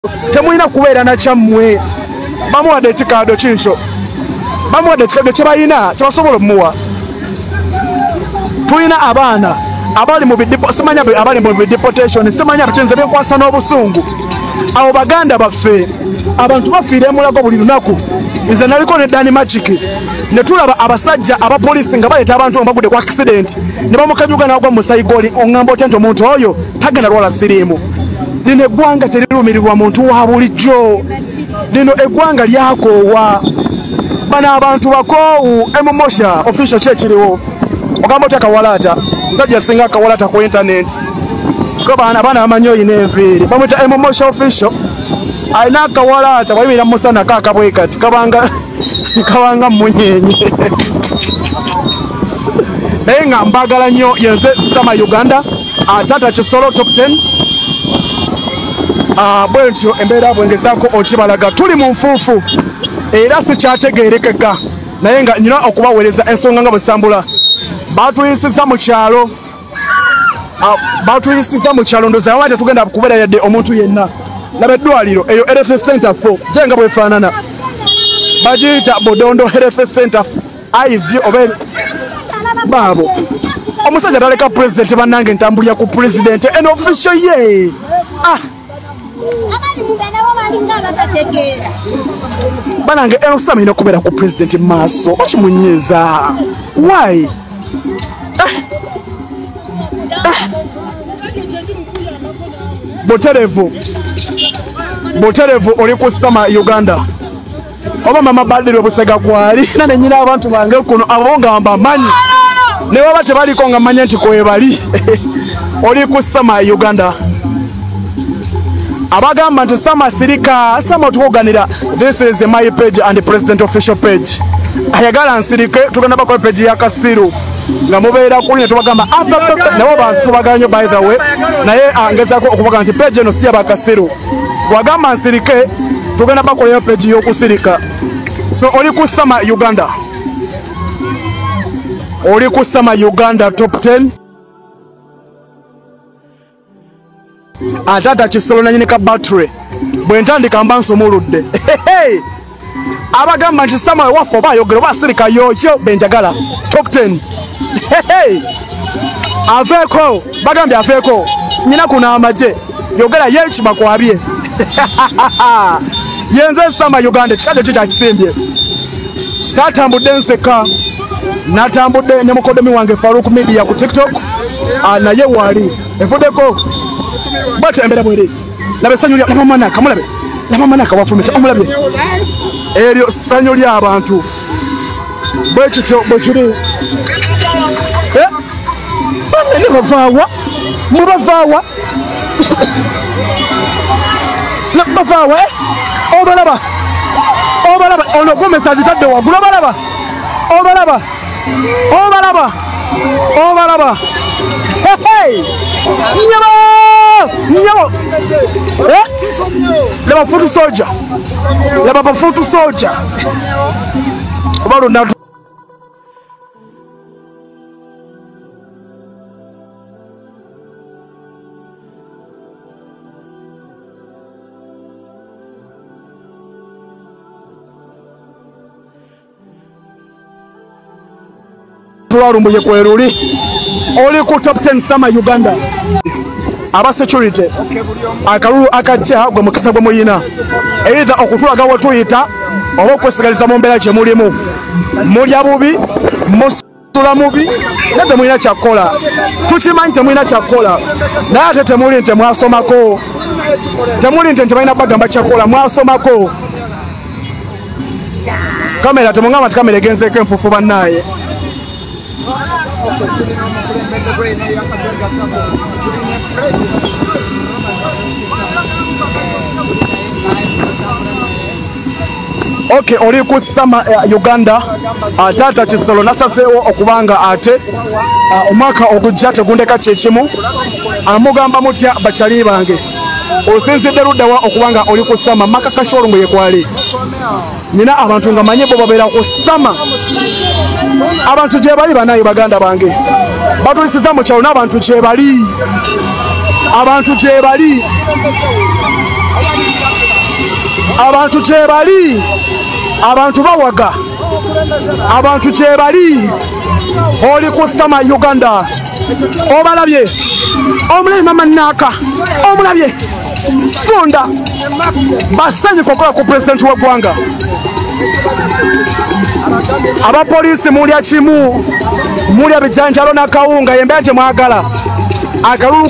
temulina kubeera na kyammwe. Bamuwadde ekikaado kinso. Bamuwadde ekikaado kye balina kye basobola omuwa. Tulina abaana abali mu simanya abali mu deportation, simanya bikinze byenkwasa n'obusungu. Abo baganda baffe abantu bafiire emulago buli lunaku. Nze naliko ne Dani Magic ne tulaba abasajja abapoliisi nga baleeta abantu bagudde ku accident ne bamukanyuga n'agwa mu sayigoli. Oŋŋamba otya nti omuntu oyo tagenda lwala siriimu. Lino eggwanga terirumirirwa muntu wa bulijjo. Lino eggwanga lyakoowa. Bano abantu bakoowu emumosha official kyekiriwo. Ogamba otya kawalaata nsajja singa kawalaata ku internet. Ko baana bamanyi oyina enviiri bamwita emumosha official. Alina akawalaata bwayimira musana kakabwe kati kabanga munyenye. Naye nga mbagala nnyo yenze Sama Uganda Atata Kisolo top 10. Bwentyo embeera bwengezaako okibalaga tuli mu nfuufu era sikyategeerekeka naye nga nina okubaweereza ensonga nga bwesambula. Batuyisiza mu kyalo ndoza abaate tugenda kubeera yadde omuntu yenna. Laba eddwaliro eyo Health Center 4 jenga bwefaanana bagiyita Bodondo Health Center IV obe baabo. Omusajja taleka president bannange ntambulira ku president en official ye. Banange ensama ino kubeera ku president maaso bakimunyeza. Why? Boterevu oli ku Sama Uganda. Oba mama badiri obusega kwali nane nyina abantu bange kuno abonga mbamanyi. Ne baba tebaliko nga manya nti kwebali. Oli ku Sama Uganda. Abagamba nti Sama sirika Sama tukoganira. This is my page and the president official page. Ayagala nsirike tugenda bakola page ya Kasiru. Nga mubeera kuli ne tubagamba nabo bantu tubaganye by the way naye angezaako okuvuga nti page eno si yabakasiru. Wagamba nsirike tugenda bakola page y'okusirika. So oli ku Sama Uganda. Oli ku Sama Uganda top 10. Atata Kisolo na nyinika battery. Bwentandika mbanso muludde. Abagamba nti Sama wafo bayogera basirika yoyo benjagala top 10. Afeko bagambye afeko nyina kuna amaje yogera yechi bakwabye. Yenze Sama Uganda kikade kya kisimbye. Satambudde nseka natambudde ne mukodomi wange Faruku Media ku TikTok naye wali efudeko bata embera bwere labe sanyu lya mama kamulabe la mama naka wafumita omulabe eryo sanyu lya abantu bwekyo bwekiri bane bavawa mubavawa na bavawa obalaba ono gomesa zitadde wagula obalaba hey nyabo leba futu soldier obalo ndatu tuwarumbuye kweruli oli ku top 10 Sama Uganda. Aba security akalulu akajja gwe mukisa gwe muyina either okutulaga watuyita oba okwesigaliza mu mbeera gye mulimu mulya bubi musula mubi ate mulina kyakola tukimanyi temulina kyakola naye ate temuli nti mwasomako temuli nti balina bagamba kyakola mwasomako. Kamera temungamba nti kamera egenzeeko enfufu bannaaye. Okay, oli ku Sama Uganda Atata Kisolo nasaseewo okubanga ate omwaka ogujja tegundeka kyekimu amugamba mutya bakyali bange osinzidde luddawa okubanga oli ku Sama makakasholo mwe yekwali nina abantu nga manye bo babeera ku Sama abantu gye bali banaye baganda bange batulisiza mu kyalo n'abantu gye bali abantu kyebali abantu bawaga abantu kyebali oli ku sama Uganda obalabye omulabi mama naka omulabye funda basanyufu okukola ku pulezidenti w'eggwanga abapoliisi mulya kimu mulya bijanjalo n'akawunga yembeera gye mwagala akalulu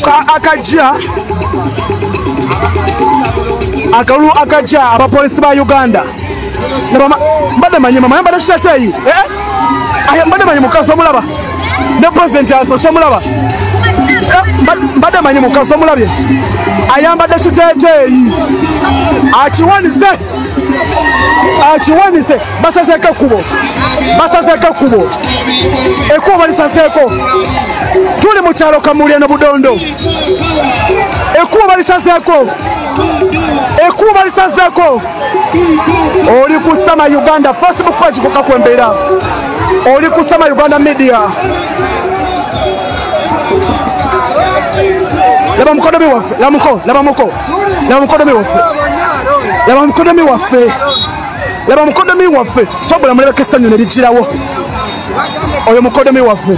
akajja abapoliisi ba Uganda mbadde manyi mama yambadde kitateeyi mbadde manyi mukaso omulaba ne pulezidenti asose omulaba mbadde manyi mukaso omulabye ayambadde kiteeteeyi akiwanise basazeeko ekkubo ekkubo balisazeeko tuli mu kyalo Kamuli ne Budondo ekkubo balisazeeko oli ku sama Uganda Facebook page kukakwembeera oli ku sama Uganda media laba mukodomi waffe laba mukodomi waffe sobola mulebeko essanyu ne ligirawo oyo mukodomi waffe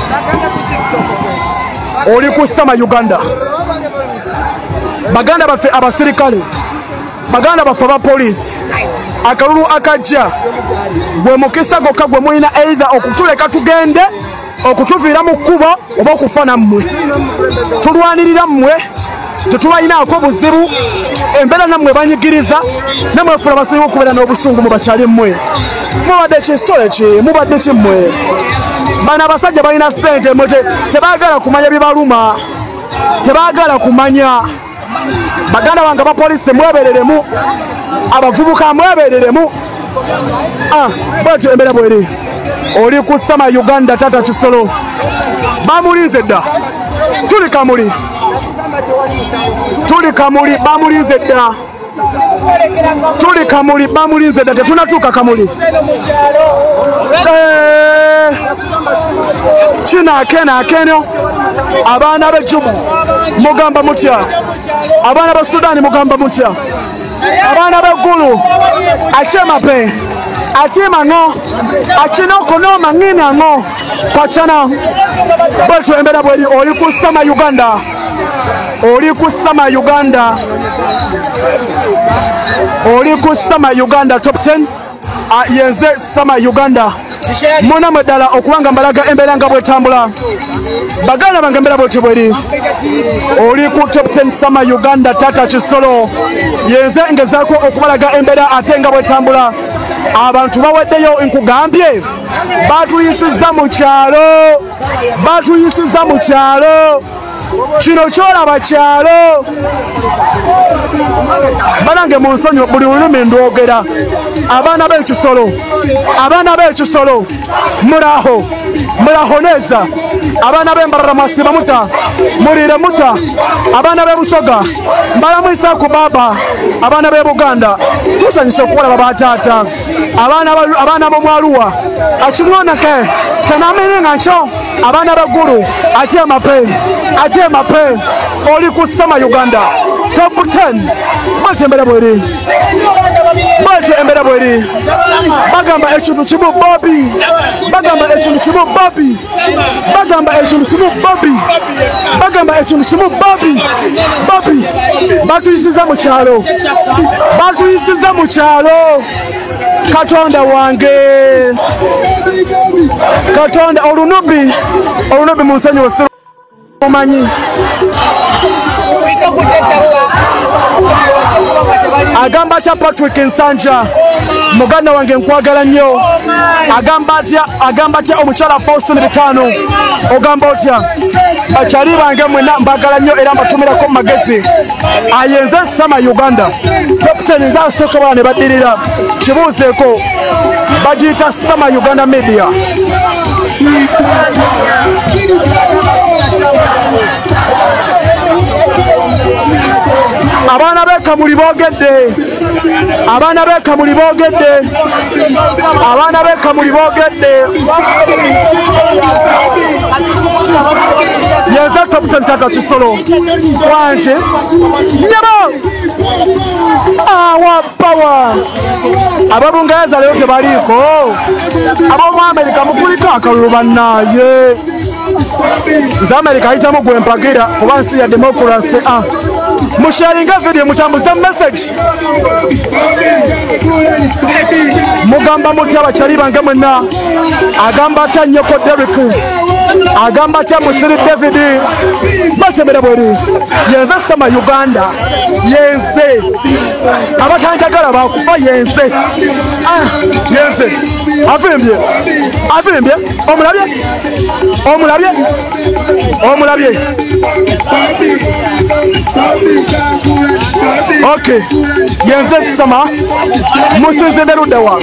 oli ku sama Uganda baganda baffe abasirikale baganda baffe abapoliisi akalulu akajja gwe mukisa gokka gwe mulina either okutuleka tugende okutuviira mu kkubo oba okufa nammwe tulwanirira mmwe tetubalinaako buzibu embeera nammwe banyigiriza nammwe funa basinga okubeera n'obusungu mubakyali mmwe mubadde kisitole ki mubadde kimmwe bano abasajja balina ssente mmwe tebaagala kumanya bibaluma tebaagala kumanya baganda bange abapoliisi mwebereremu abavubuka mwebereremu bwetyo embeera bweri oli ku sama Uganda tata Kisolo bamulinze dda tuli Kamuli bamulinze dda tetunatuuka Kamuli kinaakenaakenyo abaana b'ejjubu mugamba mutya abaana ba Sudan mugamba mutya abaana b'eggulu akyemape atimango akinoko manginango kwachana bwetyo embeera bweri oli ku sama Uganda top 10 yenze sama Uganda muna mwedala okubanga mbalaga embeera nga bwetambula baganda bange embeera bwetyo bweri oli ku top 10 sama Uganda tata Kisolo yenze ngezaako okubalaga embeera ate nga bwetambula abantu baweddeyo nkugambye batuyisiza mu kyalo kino kyolaba kyalo banange mu nsonyi buli lulimi ndwogera abaana b'ekisolo mulaho neza abaana b'embarara mwasiba muta mulire muta abaana b'ebusoga mbalamwisa ku baba abaana b'e Buganda tusanyise okubalaba bataata abaana b'omwaluwa akimwonake tanamini nakyo abaana b'eggulu ate mape oli ku sama Uganda top 10 bwetyo embeera bweri bagamba ekintu kimu Bobi batuyisiza mu kyalo Katonda wange Katonda olunubi mu nsanyi wose omanyi agamba atya Patrick Nsanja muganda wange nkwagala nnyo agamba atya omukyala Faustin Bitano ogamba otya akyali bange mwena mbagala nnyo era mbatumirako mu magezi ayenze sama Uganda top 10 nzasooka bala ne baddirira kibuuzeeko bagiyita sama Uganda media abaana b'e Kamuli boogedde yenze top 10 tata kisolo wanje nyabo awa power ababungaza leo tebaliko abo mu America mukulika akalulu naye za America ayitamu gwempagira kuba nsi ya democracy musharinga video mutambuza message mugamba mutya abachali bange mwenna agamba atya nyoko Derek agamba atya Musiri David bachemera bweri yenze sama Uganda yenze abatantagala bakufa yenze yenze afimbye omulabye okay yenze sama musize berudewa